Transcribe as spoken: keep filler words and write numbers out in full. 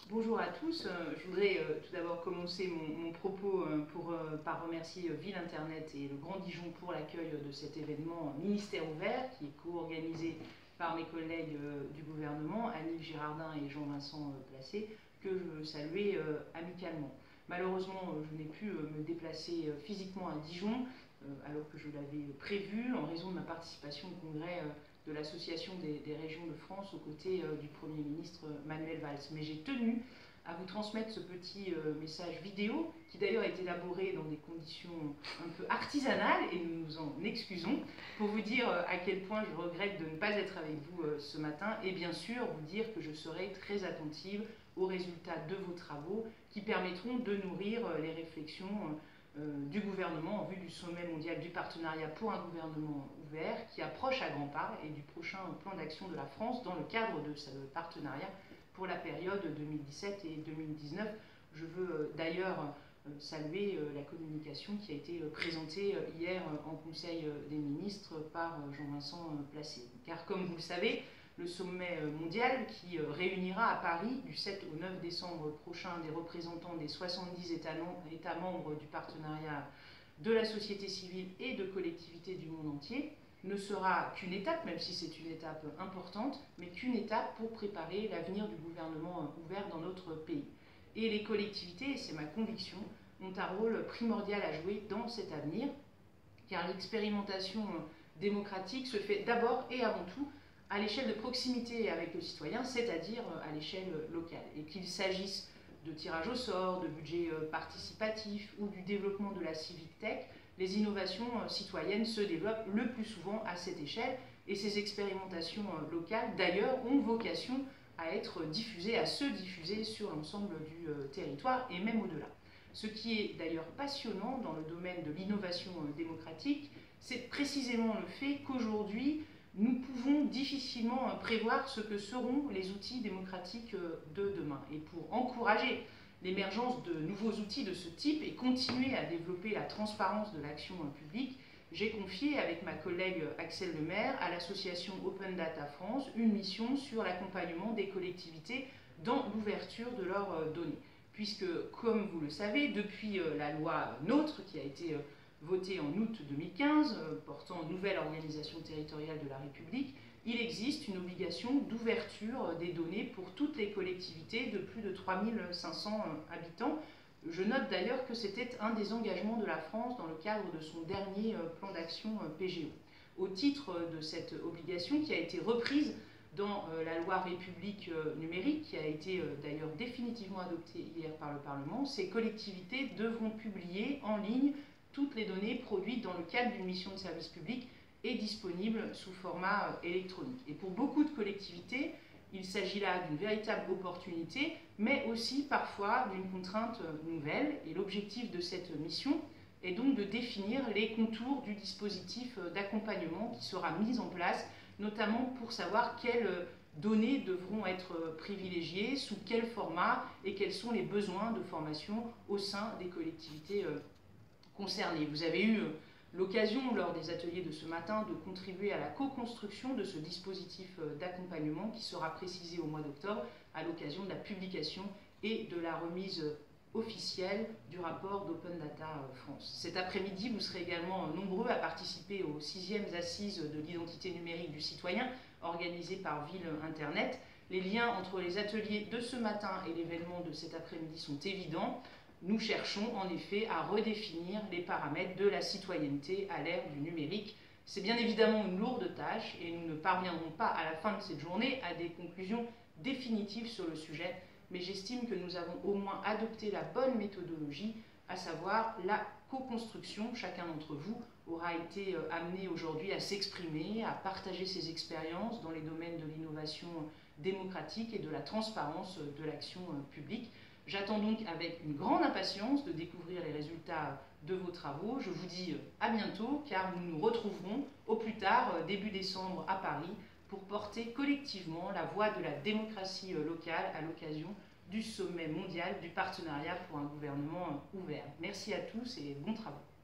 Bonjour à tous. Je voudrais euh, tout d'abord commencer mon, mon propos euh, pour, euh, par remercier Ville Internet et le Grand Dijon pour l'accueil de cet événement Ministère ouvert qui est co-organisé par mes collègues euh, du gouvernement, Annick Girardin et Jean-Vincent euh, Placé, que je veux saluer euh, amicalement. Malheureusement, euh, je n'ai pu euh, me déplacer euh, physiquement à Dijon, euh, alors que je l'avais prévu, en raison de ma participation au congrès euh, de l'Association des, des régions de France aux côtés euh, du Premier ministre Manuel Valls. Mais j'ai tenu à vous transmettre ce petit euh, message vidéo, qui d'ailleurs a été élaboré dans des conditions un peu artisanales, et nous nous en excusons, pour vous dire euh, à quel point je regrette de ne pas être avec vous euh, ce matin, et bien sûr vous dire que je serai très attentive aux résultats de vos travaux, qui permettront de nourrir euh, les réflexions euh, Euh, du gouvernement en vue du sommet mondial du partenariat pour un gouvernement ouvert qui approche à grands pas et du prochain plan d'action de la France dans le cadre de ce partenariat pour la période deux mille dix-sept et deux mille dix-neuf. Je veux euh, d'ailleurs euh, saluer euh, la communication qui a été euh, présentée euh, hier euh, en Conseil euh, des ministres par euh, Jean-Vincent euh, Placé. Car comme vous le savez, le sommet mondial qui réunira à Paris du sept au neuf décembre prochain des représentants des soixante-dix États, États membres du partenariat de la société civile et de collectivités du monde entier ne sera qu'une étape, même si c'est une étape importante, mais qu'une étape pour préparer l'avenir du gouvernement ouvert dans notre pays. Et les collectivités, et c'est ma conviction, ont un rôle primordial à jouer dans cet avenir, car l'expérimentation démocratique se fait d'abord et avant tout à l'échelle de proximité avec le citoyen, c'est-à-dire à l'échelle locale. Et qu'il s'agisse de tirage au sort, de budget participatif ou du développement de la civic tech, les innovations citoyennes se développent le plus souvent à cette échelle et ces expérimentations locales, d'ailleurs, ont vocation à être diffusées, à se diffuser sur l'ensemble du territoire et même au-delà. Ce qui est d'ailleurs passionnant dans le domaine de l'innovation démocratique, c'est précisément le fait qu'aujourd'hui, nous pouvons difficilement prévoir ce que seront les outils démocratiques de demain. Et pour encourager l'émergence de nouveaux outils de ce type et continuer à développer la transparence de l'action publique, j'ai confié avec ma collègue Axelle Lemaire à l'association Open Data France une mission sur l'accompagnement des collectivités dans l'ouverture de leurs données. Puisque, comme vous le savez, depuis la loi NOTRe qui a été votée en août deux mille quinze, portant nouvelle organisation territoriale de la République, il existe une obligation d'ouverture des données pour toutes les collectivités de plus de trois mille cinq cents habitants. Je note d'ailleurs que c'était un des engagements de la France dans le cadre de son dernier plan d'action P G O. Au titre de cette obligation qui a été reprise dans la loi République numérique, qui a été d'ailleurs définitivement adoptée hier par le Parlement, ces collectivités devront publier en ligne toutes les données produites dans le cadre d'une mission de service public et disponibles sous format électronique. Et pour beaucoup de collectivités, il s'agit là d'une véritable opportunité, mais aussi parfois d'une contrainte nouvelle. Et l'objectif de cette mission est donc de définir les contours du dispositif d'accompagnement qui sera mis en place, notamment pour savoir quelles données devront être privilégiées, sous quel format et quels sont les besoins de formation au sein des collectivités concernés. Vous avez eu l'occasion, lors des ateliers de ce matin, de contribuer à la co-construction de ce dispositif d'accompagnement qui sera précisé au mois d'octobre à l'occasion de la publication et de la remise officielle du rapport d'Open Data France. Cet après-midi, vous serez également nombreux à participer aux sixièmes assises de l'identité numérique du citoyen organisées par Ville Internet. Les liens entre les ateliers de ce matin et l'événement de cet après-midi sont évidents. Nous cherchons en effet à redéfinir les paramètres de la citoyenneté à l'ère du numérique. C'est bien évidemment une lourde tâche et nous ne parviendrons pas à la fin de cette journée à des conclusions définitives sur le sujet, mais j'estime que nous avons au moins adopté la bonne méthodologie, à savoir la co-construction. Chacun d'entre vous aura été amené aujourd'hui à s'exprimer, à partager ses expériences dans les domaines de l'innovation démocratique et de la transparence de l'action publique. J'attends donc avec une grande impatience de découvrir les résultats de vos travaux. Je vous dis à bientôt, car nous nous retrouverons au plus tard, début décembre, à Paris, pour porter collectivement la voix de la démocratie locale à l'occasion du sommet mondial du partenariat pour un gouvernement ouvert. Merci à tous et bons travaux.